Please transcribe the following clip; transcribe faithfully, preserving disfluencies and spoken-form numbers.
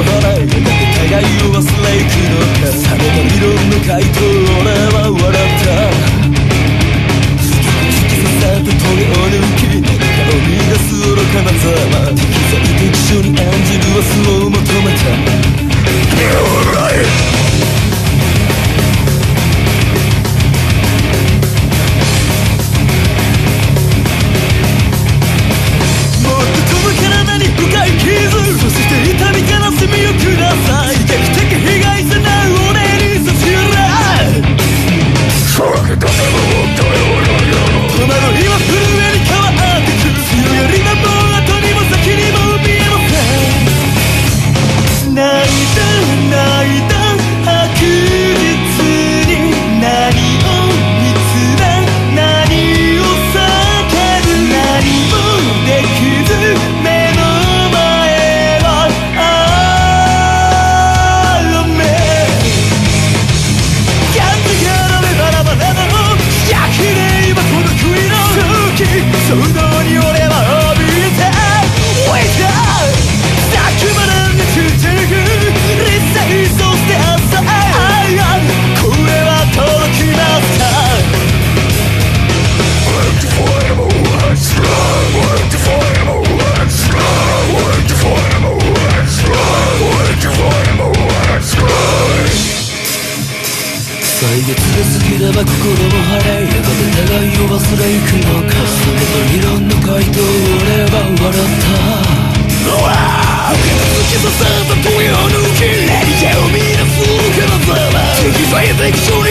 払いやがて互いを忘れいくのか。冷めた理論の回答俺は笑った。突き刺さったトゲを抜き何かを見出す愚かなざま。適材適所に案じる明日を求めた。歳月が過ぎれば心も晴れ、やがて互いを忘れゆくのか。それと理論の回答俺は笑った。うわぁ突き刺さった問いを抜き何かを見出す愚かなざま。適材適所